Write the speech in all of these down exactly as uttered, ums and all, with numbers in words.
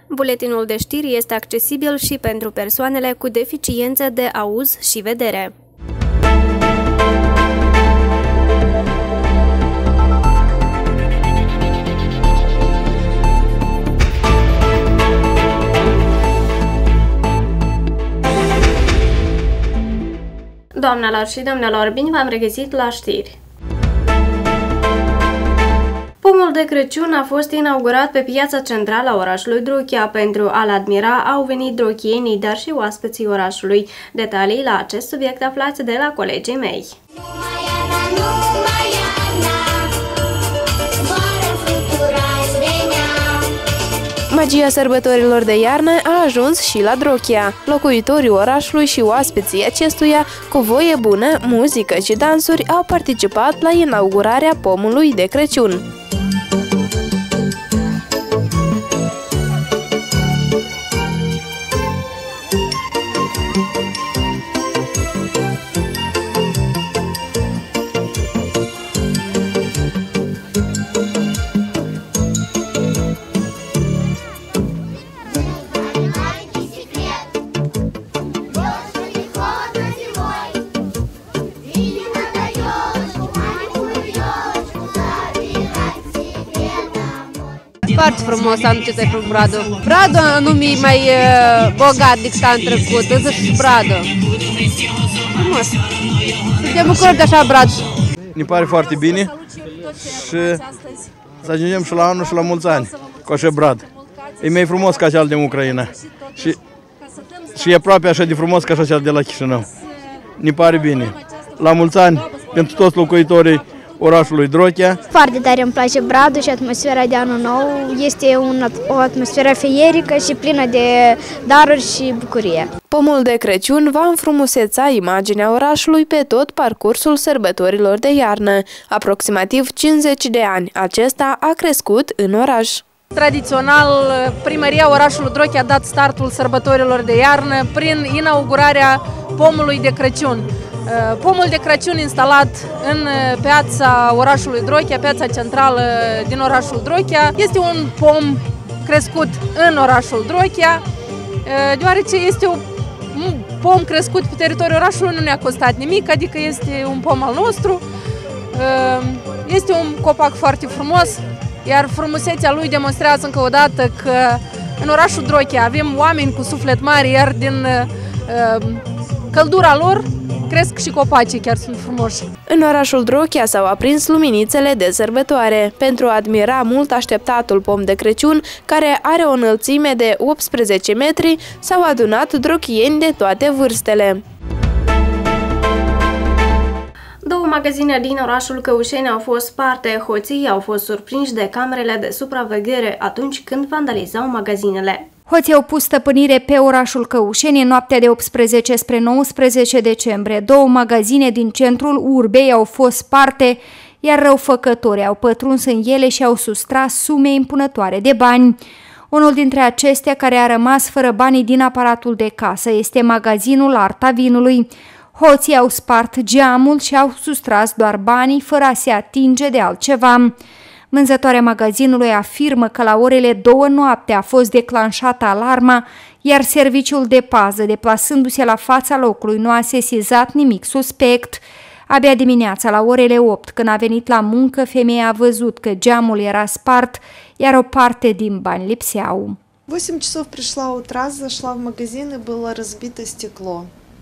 Buletinul de știri este accesibil și pentru persoanele cu deficiențe de auz și vedere. Doamnelor și domnilor, bine v-am regăsit la știri! Pomul de Crăciun a fost inaugurat pe piața centrală a orașului Drochia. Pentru a-l admira au venit drochienii, dar și oaspeții orașului. Detalii la acest subiect aflați de la colegii mei. Magia sărbătorilor de iarnă a ajuns și la Drochia. Locuitorii orașului și oaspeții acestuia, cu voie bună, muzică și dansuri, au participat la inaugurarea pomului de Crăciun. Foarte frumos anul ce ți-ai făcut Bradul. Bradul nu mi mai bogat decât anul trecut, însă și Bradul. Frumos. Suntem bucurări de așa Brad. Ne pare foarte bine și să ajungem și la anul și la mulți ani cu așa Brad. E mai frumos ca cel din Ucraina și, și e aproape așa de frumos ca așa cel de la Chișinău. Ne pare bine. La mulți ani pentru toți locuitorii orașului Drochia. Foarte tare îmi place Bradul și atmosfera de anul nou. Este un, o atmosferă feierică și plină de daruri și bucurie. Pomul de Crăciun va înfrumuseța imaginea orașului pe tot parcursul sărbătorilor de iarnă. Aproximativ cincizeci de ani acesta a crescut în oraș. Tradițional, primăria orașului Drochia a dat startul sărbătorilor de iarnă prin inaugurarea pomului de Crăciun. Pomul de Crăciun instalat în piața orașului Drochia, piața centrală din orașul Drochia, este un pom crescut în orașul Drochia, deoarece este un pom crescut pe teritoriul orașului, nu ne-a costat nimic, adică este un pom al nostru, este un copac foarte frumos, iar frumusețea lui demonstrează încă o dată că în orașul Drochia avem oameni cu suflet mare, iar din căldura lor cresc și copacii, chiar sunt frumoși. În orașul Drochia s-au aprins luminițele de sărbătoare. Pentru a admira mult așteptatul pom de Crăciun, care are o înălțime de optsprezece metri, s-au adunat drochieni de toate vârstele. Două magazine din orașul Căușeni au fost sparte. Hoții au fost surprinși de camerele de supraveghere atunci când vandalizau magazinele. Hoții au pus stăpânire pe orașul Căușeni în noaptea de optsprezece spre nouăsprezece decembrie. Două magazine din centrul urbei au fost sparte, iar răufăcătorii au pătruns în ele și au sustras sume impunătoare de bani. Unul dintre acestea, care a rămas fără banii din aparatul de casă, este magazinul Arta Vinului. Hoții au spart geamul și au sustras doar banii, fără a se atinge de altceva. Vânzătoarea magazinului afirmă că la orele două noaptea a fost declanșată alarma, iar serviciul de pază, deplasându-se la fața locului, nu a sesizat nimic suspect. Abia dimineața, la orele opt, când a venit la muncă, femeia a văzut că geamul era spart, iar o parte din bani lipseau. восемь часов пришла утра, зашла в магазин и было разбито стекло.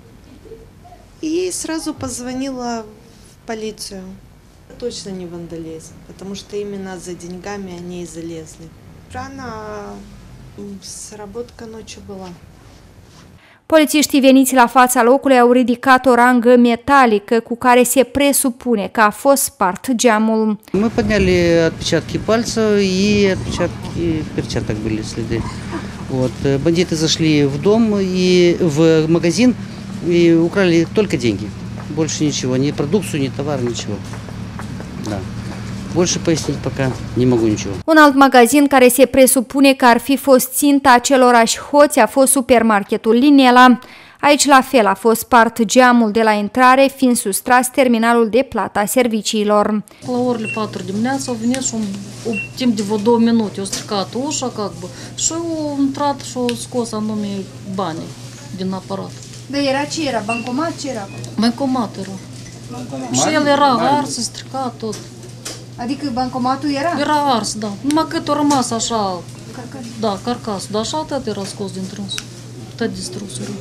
И сразу позвонила в полицию. Точно не вандализм, потому что именно за деньгами они и залезли. Рано сработка ночью была. Polițiștii veniți la fața locului au ridicat o rangă metalică cu care se presupune că a fost spart geamul. Мы подняли отпечатки пальцев и отпечатки перчаток были следы. Вот. Бандиты зашли в дом и в магазин и украли только деньги. Больше niciего, ни продукцию, ни товар, ничего. Da. Больше пояснить пока не могу niciего. Un alt magazin care se presupune că ar fi fost ținta acelorași hoți a fost supermarketul Linela. Aici la fel a fost spart geamul de la intrare, fiind sustras terminalul de plată a serviciilor. La orele patru dimineața au venit și un, un timp de vreo două minute, au stricat ușa, как бы, și au intrat și au scos anume banii din aparat. Dar era ce era? Bancomat? Ce era? Bancomat era. Bancomat. Și el era ars, stricat tot. Adică bancomatul era? Era ars, da. Numai cât a rămas așa, carcas. Da, carcasul, dar așa atât era scos din trâns. Tot distrus era.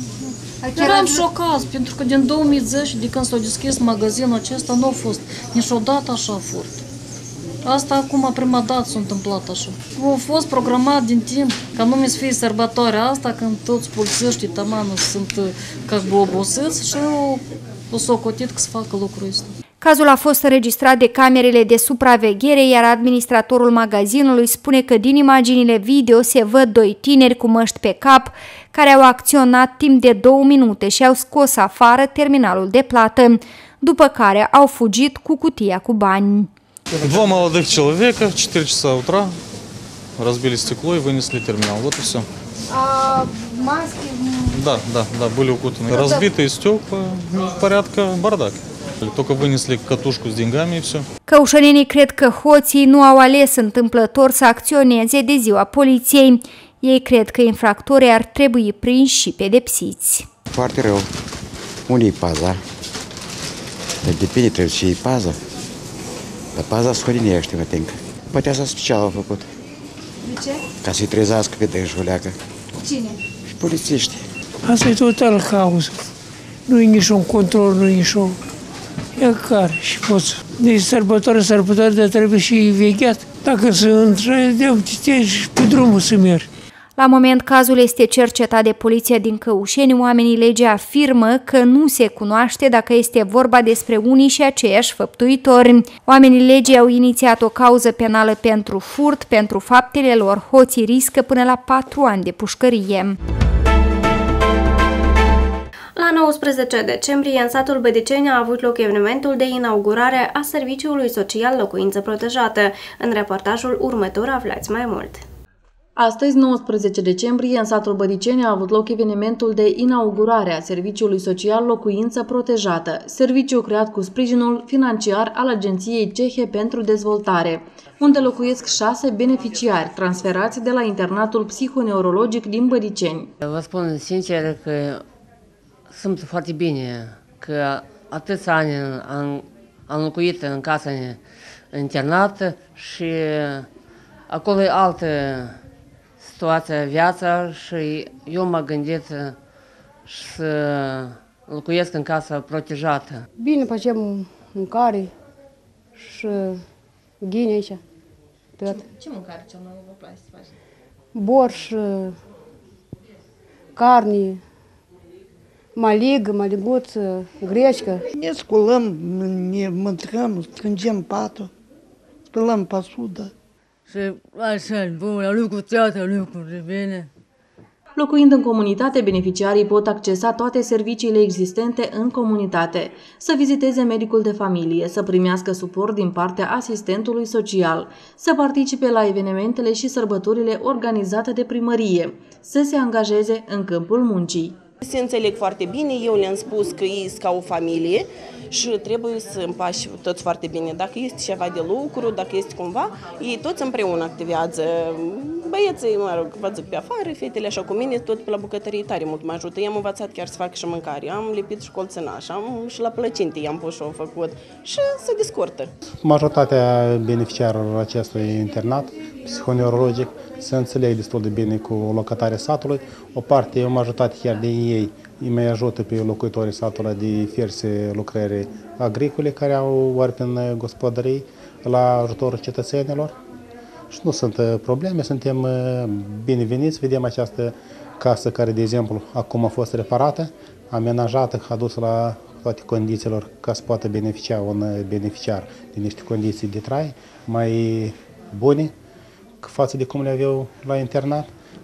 Eram șocați, pentru că din două mii zece, de când s-a deschis magazinul acesta, nu a fost niciodată așa furt. Asta acum, prima dată s-a întâmplat așa. A fost programat din timp, ca nume să fie sărbătoarea asta, când toți polițiștii tamanul sunt ca obosiți și o socotit că să facă lucrul ăsta. Cazul a fost înregistrat de camerele de supraveghere, iar administratorul magazinului spune că din imaginile video se văd doi tineri cu măști pe cap care au acționat timp de două minute și au scos afară terminalul de plată, după care au fugit cu cutia cu bani. Два молодых человека в четыре часа утра разбили стекло и вынесли терминал. Вот и все. А маски? Да, да, да, были укутаны. Разбитые стекла, порядка бардак. Только вынесли катушку с деньгами и все. Căușănenii cred că hoții nu au ales întâmplător să acționeze de ziua poliției. Ei cred că infractorii ar trebui prinși și pedepsiți. Foarte rău. Unde-i paza? Depinde, trebuie să iei pază. Dar paza scodinește, mă tencă. Poate asta special au făcut. De ce? Ca să-i trezească pe de șuleacă. Cine? Și polițiști. Asta e total haos. Nu e niciun control, nu e niciun... E care și poți. De sărbătoare, sărbătoare, dar trebuie și vegheat. Dacă se întredeau, și pe drumul să mergi. La moment, cazul este cercetat de poliția din Căușeni. Oamenii legii afirmă că nu se cunoaște dacă este vorba despre unii și aceiași făptuitori. Oamenii legii au inițiat o cauză penală pentru furt. Pentru faptele lor, hoții riscă până la patru ani de pușcărie. La nouăsprezece decembrie, în satul Bădiceni a avut loc evenimentul de inaugurare a Serviciului Social Locuință Protejată. În reportajul următor aflați mai mult. Astăzi, nouăsprezece decembrie, în satul Bădiceni a avut loc evenimentul de inaugurare a Serviciului Social Locuință Protejată, serviciu creat cu sprijinul financiar al Agenției Cehe pentru Dezvoltare, unde locuiesc șase beneficiari transferați de la internatul psihoneurologic din Bădiceni. Vă spun sincer că simt foarte bine că atâția ani am, am locuit în casă internat și acolo e altă situație viața și eu m-am gândit să locuiesc în casă protejată. Bine facem mâncare și ghine aici. Ce, ce mâncare cel mai vă place să faci? Borș, carne, maligă, maliguță, grecică. Ne sculăm, ne mâncăm, strângem patul, spălăm posudă. Și așa, la lucru teatru, lucru de bine. Locuind în comunitate, beneficiarii pot accesa toate serviciile existente în comunitate, să viziteze medicul de familie, să primească suport din partea asistentului social, să participe la evenimentele și sărbătorile organizate de primărie, să se angajeze în câmpul muncii. Se înțeleg foarte bine, eu le-am spus că ei sunt ca o familie și trebuie să împași toți foarte bine. Dacă este ceva de lucru, dacă este cumva, ei toți împreună activează. Băieții, mă rog, vă zic pe afară, fetele așa cu mine, tot pe la bucătărie tare mult mă ajută. I-am învățat chiar să fac și mâncare, am lipit și colțănaș, am și la plăcinte i-am pus și o făcut și se descurtă. Majoritatea beneficiarilor acestui internat psihoneurologic se înțeleg destul de bine cu locatarea satului. O parte, o majoritate chiar din ei îi mai ajută pe locuitorii satului de diverse lucrări agricole care au ori prin gospodării la ajutorul cetățenilor. Și nu sunt probleme, suntem bineveniți. Vedem această casă care, de exemplu, acum a fost reparată, amenajată, adusă la toate condițiilor ca să poată beneficia un beneficiar de niște condiții de trai mai bune față de cum le aveau la internat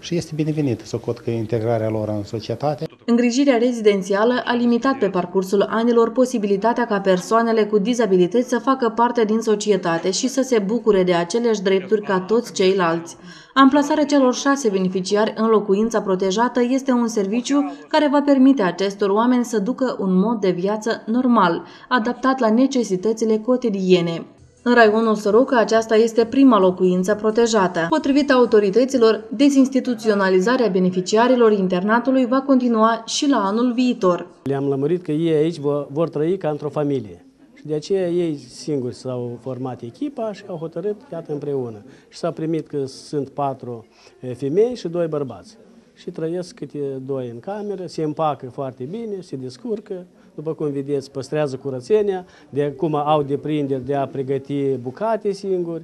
și este binevenită, socot că integrarea lor în societate. Îngrijirea rezidențială a limitat pe parcursul anilor posibilitatea ca persoanele cu dizabilități să facă parte din societate și să se bucure de aceleași drepturi ca toți ceilalți. Amplasarea celor șase beneficiari în locuința protejată este un serviciu care va permite acestor oameni să ducă un mod de viață normal, adaptat la necesitățile cotidiene. În raionul Soroca, aceasta este prima locuință protejată. Potrivit autorităților, dezinstituționalizarea beneficiarilor internatului va continua și la anul viitor. Le-am lămurit că ei aici vor trăi ca într-o familie. Și de aceea ei singuri s-au format echipa și au hotărât, iată, împreună. Și s-a primit că sunt patru femei și doi bărbați. Și trăiesc câte doi în cameră, se împacă foarte bine, se descurcă. După cum vedeți, păstrează curățenia, de acum au deprinderi de a pregăti bucate singuri,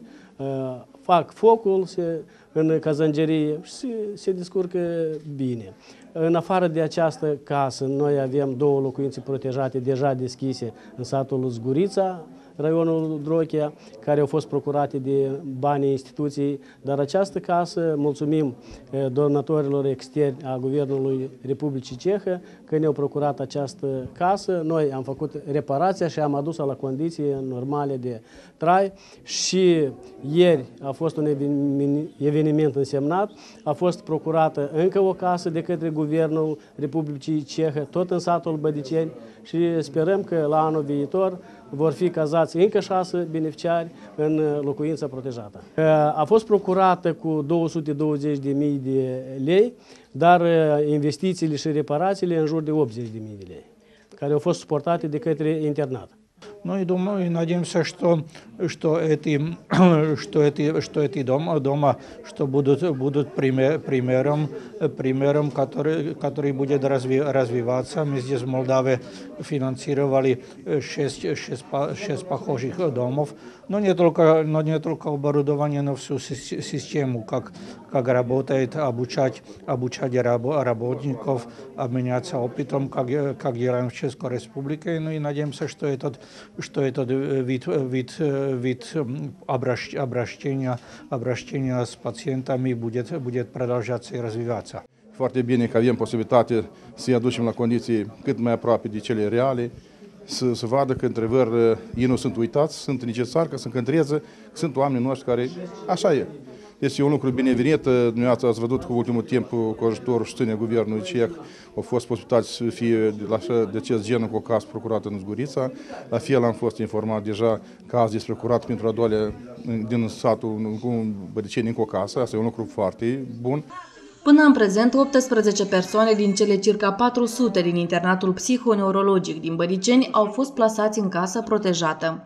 fac focul în cazangerie și se, se descurcă bine. În afară de această casă, noi avem două locuințe protejate deja deschise în satul Zgurița, raionul Drochia, care au fost procurate de banii instituției, dar această casă, mulțumim donatorilor externi a Guvernului Republicii Cehă că ne-au procurat această casă. Noi am făcut reparația și am adus-o la condiții normale de trai și ieri a fost un eveniment însemnat, a fost procurată încă o casă de către Guvernul Republicii Cehă, tot în satul Bădiceni și sperăm că la anul viitor vor fi cazați încă șase beneficiari în locuința protejată. A fost procurată cu două sute douăzeci de mii de lei, dar investițiile și reparațiile în jur de optzeci de mii de lei, care au fost suportate de către internat. Ну и думаю, и надеемся, что, что эти, что эти, что эти дома, дома что будут, будут пример, примером, примером который, который будет разви, развиваться. Мы здесь в Молдаве финансировали шесть, шесть, шесть похожих домов, но не только, но не только оборудование, но всю систему, как, как работает, обучать, обучать работников, обменяться опытом, как, как делаем в Чешской Республике. Ну и надеемся, что этот что этот вид, вид, вид обращения, обращения с пациентами будет, будет продолжаться и развиваться. Foarte bine că avem posibilitate să-i aducem la condiții cât mai aproape de cele reale, să, să vadă că, într-adevăr, ei nu sunt uitați, sunt necesari, că se încântrează, sunt oamenii noștri care așa e. Este un lucru binevenit. Dumneavoastră ați văzut cu ultimul timp, cu ajutorul și ține Guvernului Ceh, au fost posibilități să fie de acest gen cu o casă procurată în Zgurița. La fel am fost informat deja că azi este procurat pentru a doilea din satul Bădiceni încă o casă. Asta e un lucru foarte bun. Până în prezent, optsprezece persoane din cele circa patru sute din internatul psihoneurologic din Bădiceni au fost plasați în casă protejată.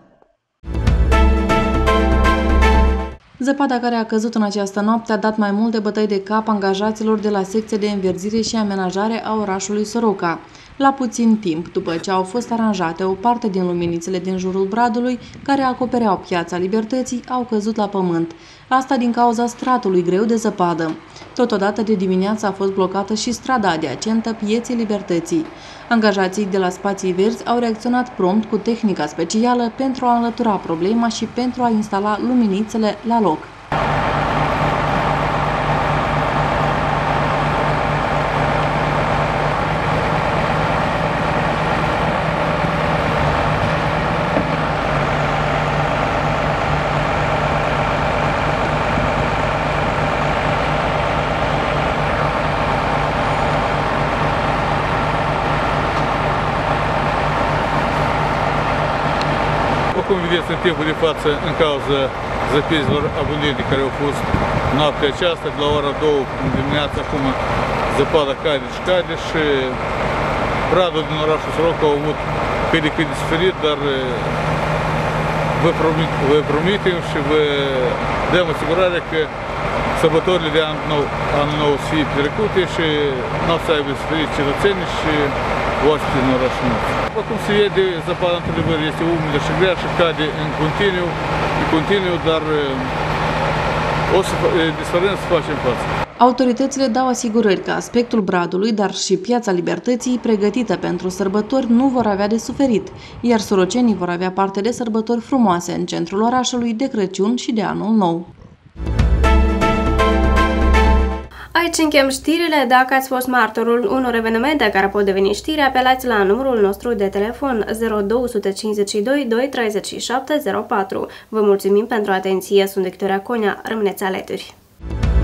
Zăpada care a căzut în această noapte a dat mai multe bătăi de cap angajaților de la secția de înverzire și amenajare a orașului Soroca. La puțin timp, după ce au fost aranjate o parte din luminițele din jurul bradului, care acopereau Piața Libertății, au căzut la pământ. Asta din cauza stratului greu de zăpadă. Totodată de dimineață a fost blocată și strada adiacentă Pieței Libertății. Angajații de la Spații Verzi au reacționat prompt cu tehnica specială pentru a înlătura problema și pentru a instala luminițele la loc. Cum vedeți în timpul de față, în cauza zăpezilor abundente care au fost noaptea aceasta, de la ora două dimineața, acum zăpada cade și cade și bradul din orașul Soroca au avut cât de cât de suferit, dar vă, promit, vă promitem și vă dăm asigurarea că sărbătorile de an nou, an nou să fie petrecute și nu o să aibă suferit cetățenii și oaspeții din orașul nostru. După cum se vede, zăpada într-adevăr este umedă și grea și cade în continuu, în continuu, dar o să disperăm să facem față. Autoritățile dau asigurări că aspectul bradului, dar și Piața Libertății, pregătită pentru sărbători, nu vor avea de suferit, iar sorocenii vor avea parte de sărbători frumoase în centrul orașului de Crăciun și de Anul Nou. Aici închem știrile. Dacă ați fost martorul unor evenimente care pot deveni știri, apelați la numărul nostru de telefon zero doi cinci doi doi trei șapte zero patru. Vă mulțumim pentru atenție. Sunt Victoria Conia. Rămâneți alături.